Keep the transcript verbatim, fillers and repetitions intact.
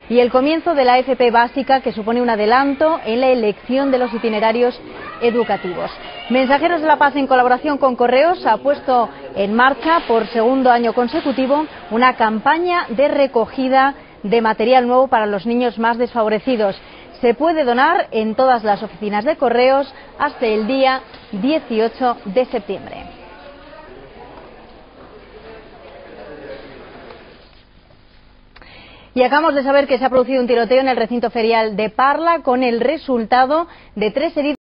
Y el comienzo de la F P básica, que supone un adelanto en la elección de los itinerarios educativos. Mensajeros de la Paz, en colaboración con Correos, ha puesto en marcha por segundo año consecutivo una campaña de recogida de material nuevo para los niños más desfavorecidos. Se puede donar en todas las oficinas de Correos hasta el día dieciocho de septiembre. Y acabamos de saber que se ha producido un tiroteo en el recinto ferial de Parla, con el resultado de tres heridos.